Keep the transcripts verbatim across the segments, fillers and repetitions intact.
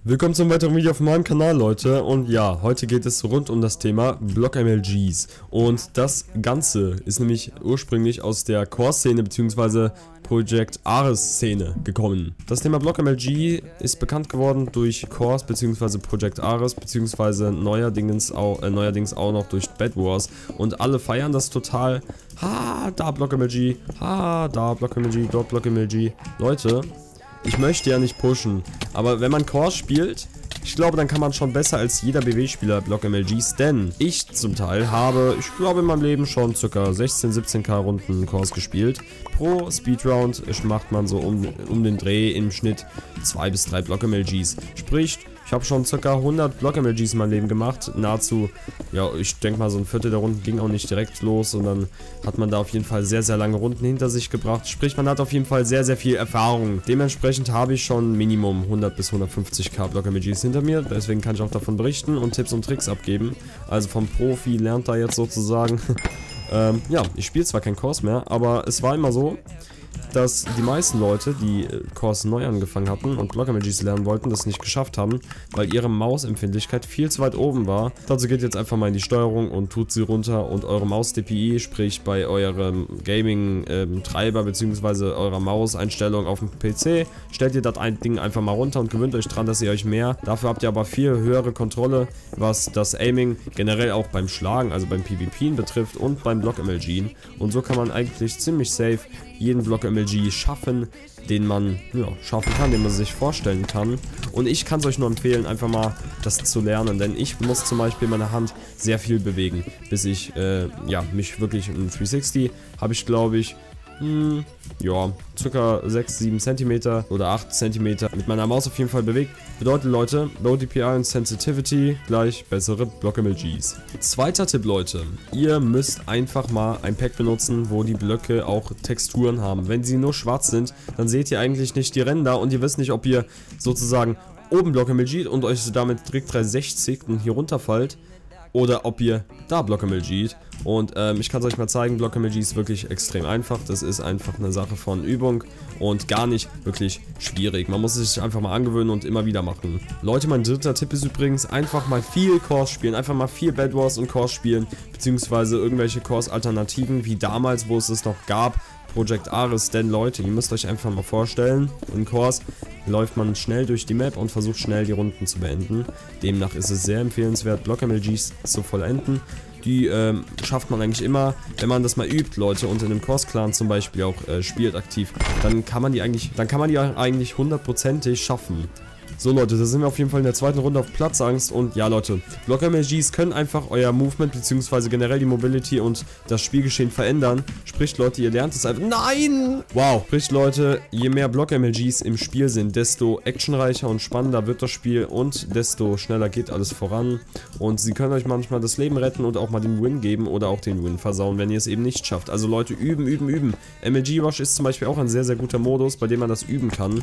Willkommen zum weiteren Video auf meinem Kanal, Leute. Und ja, heute geht es rund um das Thema Block-M L Gs. Und das Ganze ist nämlich ursprünglich aus der Core-Szene bzw. Project Ares-Szene gekommen. Das Thema Block-M L G ist bekannt geworden durch Cores bzw. Project Ares bzw. neuerdings auch, äh, neuerdings auch noch durch Bed Wars. Und alle feiern das total. Ha, da Block-M L G, ha, da Block-M L G, dort Block-M L G. Leute, ich möchte ja nicht pushen, aber wenn man Core spielt, ich glaube, dann kann man schon besser als jeder B W-Spieler Block-M L Gs, denn ich zum Teil habe, ich glaube in meinem Leben schon ca. sechzehn, siebzehn K Runden Cores gespielt. Pro Speedround macht man so um, um den Dreh im Schnitt zwei bis drei Block-M L Gs. Sprich, ich habe schon ca. hundert Block-M L Gs in meinem Leben gemacht, nahezu, ja, ich denke mal so ein Viertel der Runden ging auch nicht direkt los und dann hat man da auf jeden Fall sehr, sehr lange Runden hinter sich gebracht. Sprich, man hat auf jeden Fall sehr, sehr viel Erfahrung. Dementsprechend habe ich schon Minimum hundert bis hundertfünfzig K Block-M L Gs hinter mir, deswegen kann ich auch davon berichten und Tipps und Tricks abgeben. Also vom Profi lernt da jetzt sozusagen. ähm, ja, ich spiele zwar kein Cores mehr, aber es war immer so, dass die meisten Leute, die Cores neu angefangen hatten und Block-M L Gs lernen wollten, das nicht geschafft haben, weil ihre Mausempfindlichkeit viel zu weit oben war. Dazu geht jetzt einfach mal in die Steuerung und tut sie runter und eure Maus-D P I, sprich bei eurem Gaming-Treiber ähm, bzw. eurer Mauseinstellung auf dem P C, stellt ihr das ein Ding einfach mal runter und gewöhnt euch dran, dass ihr euch mehr. Dafür habt ihr aber viel höhere Kontrolle, was das Aiming generell auch beim Schlagen, also beim PvP betrifft und beim Block-M L G. Und so kann man eigentlich ziemlich safe jeden Block-M L G schaffen, den man ja, schaffen kann, den man sich vorstellen kann. Und ich kann es euch nur empfehlen, einfach mal das zu lernen, denn ich muss zum Beispiel meine Hand sehr viel bewegen, bis ich äh, ja, mich wirklich in dreihundertsechzig habe ich, glaube ich, hm, ja, ca. sechs, sieben Zentimeter oder acht Zentimeter mit meiner Maus auf jeden Fall bewegt. Bedeutet, Leute, Low D P I und Sensitivity gleich bessere Block-M L Gs. Zweiter Tipp, Leute, ihr müsst einfach mal ein Pack benutzen, wo die Blöcke auch Texturen haben. Wenn sie nur schwarz sind, dann seht ihr eigentlich nicht die Ränder und ihr wisst nicht, ob ihr sozusagen oben Block-M L G und euch damit direkt dreihundertsechzig und hier runterfallt, oder ob ihr da Block-M L G. Und ähm, ich kann es euch mal zeigen, Block-M L G ist wirklich extrem einfach. Das ist einfach eine Sache von Übung und gar nicht wirklich schwierig. Man muss es sich einfach mal angewöhnen und immer wieder machen. Leute, mein dritter Tipp ist übrigens, einfach mal viel Cores spielen. Einfach mal viel Bed Wars und Cores spielen, beziehungsweise irgendwelche Cores-Alternativen, wie damals, wo es es noch gab. Project Ares, denn Leute, ihr müsst euch einfach mal vorstellen, in Cores läuft man schnell durch die Map und versucht schnell die Runden zu beenden. Demnach ist es sehr empfehlenswert, Block-M L Gs zu vollenden. Die ähm, schafft man eigentlich immer, wenn man das mal übt, Leute, und in einem Cores-Clan zum Beispiel auch äh, spielt aktiv, dann kann man die eigentlich, dann kann man die eigentlich hundertprozentig schaffen. So Leute, da sind wir auf jeden Fall in der zweiten Runde auf Platzangst und ja Leute, Block-M L Gs können einfach euer Movement bzw. generell die Mobility und das Spielgeschehen verändern. Sprich Leute, ihr lernt es einfach. Nein! Wow! Sprich Leute, je mehr Block-M L Gs im Spiel sind, desto actionreicher und spannender wird das Spiel und desto schneller geht alles voran. Und sie können euch manchmal das Leben retten und auch mal den Win geben oder auch den Win versauen, wenn ihr es eben nicht schafft. Also Leute, üben, üben, üben. M L G Rush ist zum Beispiel auch ein sehr, sehr guter Modus, bei dem man das üben kann.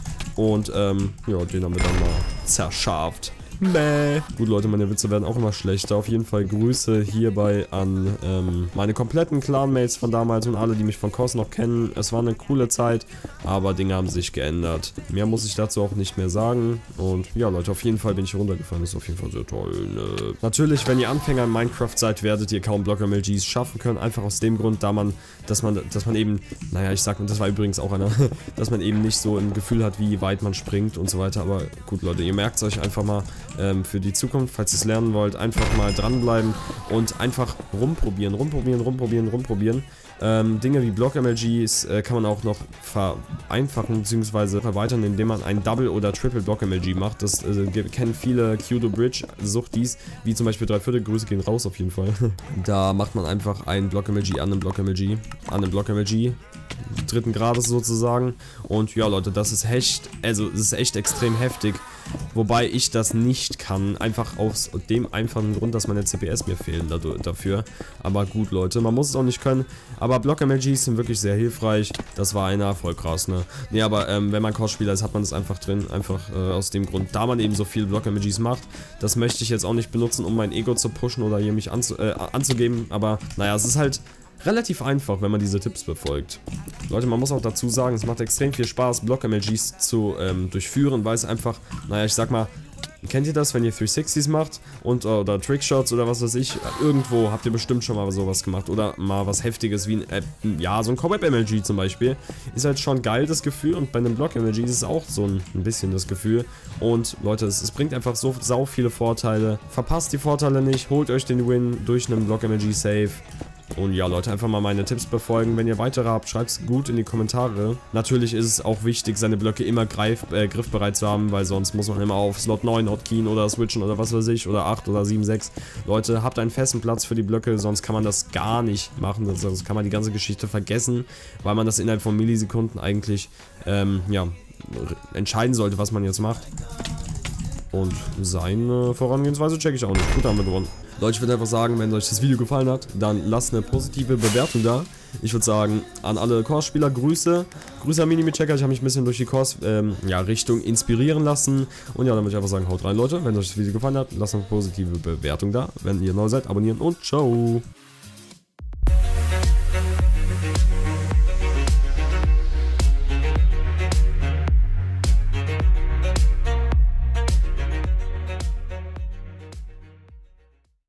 Und, ähm, ja, den haben wir dann mal zerscharft. Bäh. Gut, Leute, meine Witze werden auch immer schlechter. Auf jeden Fall Grüße hierbei an ähm, meine kompletten Clanmates von damals und alle, die mich von Cores noch kennen. Es war eine coole Zeit, aber Dinge haben sich geändert. Mehr muss ich dazu auch nicht mehr sagen. Und ja, Leute, auf jeden Fall bin ich runtergefallen. Das ist auf jeden Fall sehr toll. Ne? Natürlich, wenn ihr Anfänger in Minecraft seid, werdet ihr kaum Block-M L Gs schaffen können. Einfach aus dem Grund, da man, dass man, dass man eben, naja, ich sag, das war übrigens auch einer, dass man eben nicht so ein Gefühl hat, wie weit man springt und so weiter. Aber gut, Leute, ihr merkt es euch einfach mal. Ähm, für die Zukunft, falls ihr es lernen wollt, einfach mal dranbleiben und einfach rumprobieren, rumprobieren, rumprobieren, rumprobieren. Ähm, Dinge wie Block-M L Gs äh, kann man auch noch vereinfachen bzw. erweitern, indem man ein Double- oder Triple Block-M L G macht. Das äh, kennen viele Q-Do-Bridge-Suchtis, wie zum Beispiel Dreiviertel, Grüße gehen raus auf jeden Fall. Da macht man einfach ein Block-M L G an einem Block-M L G, an einem Block-M L G. Dritten Grades sozusagen. Und ja Leute, das ist echt, also es ist echt extrem heftig. Wobei ich das nicht kann, einfach aus dem einfachen Grund, dass meine C P S mir fehlen dafür. Aber gut Leute, man muss es auch nicht können. Aber Block-M L Gs sind wirklich sehr hilfreich. Das war einer, voll krass, ne? Ne, aber ähm, wenn man Cores-Spieler ist, hat man das einfach drin. Einfach äh, aus dem Grund, da man eben so viele Block-M L Gs macht. Das möchte ich jetzt auch nicht benutzen, um mein Ego zu pushen oder hier mich anzu äh, anzugeben. Aber naja, es ist halt relativ einfach, wenn man diese Tipps befolgt. Leute, man muss auch dazu sagen, es macht extrem viel Spaß, Block-M L Gs zu ähm, durchführen, weil es einfach, naja, ich sag mal, kennt ihr das, wenn ihr dreihundertsechzigs macht und oder Trickshots oder was weiß ich, irgendwo habt ihr bestimmt schon mal sowas gemacht oder mal was Heftiges wie ein, äh, ja, so ein Cobweb-M L G zum Beispiel, ist halt schon geil das Gefühl und bei einem Block-M L G ist es auch so ein, ein bisschen das Gefühl und Leute, es, es bringt einfach so sau viele Vorteile, verpasst die Vorteile nicht, holt euch den Win durch einen Block-M L G Save. Und ja, Leute, einfach mal meine Tipps befolgen. Wenn ihr weitere habt, schreibt es gut in die Kommentare. Natürlich ist es auch wichtig, seine Blöcke immer greif, äh, griffbereit zu haben, weil sonst muss man immer auf Slot neun hotkeyen oder switchen oder was weiß ich, oder acht oder sieben, sechs. Leute, habt einen festen Platz für die Blöcke, sonst kann man das gar nicht machen. Sonst kann man die ganze Geschichte vergessen, weil man das innerhalb von Millisekunden eigentlich, ähm, ja, entscheiden sollte, was man jetzt macht. Und seine Vorangehensweise checke ich auch nicht. Gut, haben wir gewonnen. Leute, ich würde einfach sagen, wenn euch das Video gefallen hat, dann lasst eine positive Bewertung da. Ich würde sagen, an alle Course-Spieler Grüße. Grüße an Minimi-Checker. Ich habe mich ein bisschen durch die Course-Richtung ähm, ja, inspirieren lassen. Und ja, dann würde ich einfach sagen, haut rein, Leute. Wenn euch das Video gefallen hat, lasst eine positive Bewertung da. Wenn ihr neu seid, abonnieren und ciao.